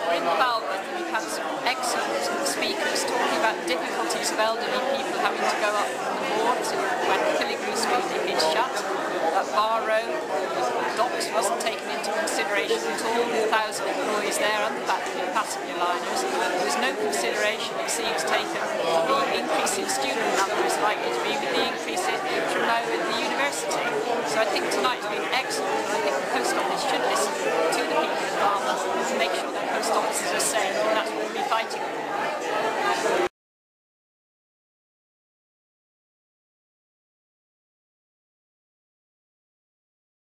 We're in Falmouth and we've had some excellent speakers talking about the difficulties of elderly people having to go up the boards when Filigree Street is shut. That Bar Road, docks wasn't taken into consideration at all, with 1,000 employees there and the passenger liners. There was no consideration, it seems, taken for the increase in student numbers likely to be with the increase from now at the university. So I think tonight's been excellent, and I think the Post Office should listen to the people in Falmouth and make sure their post offices are safe.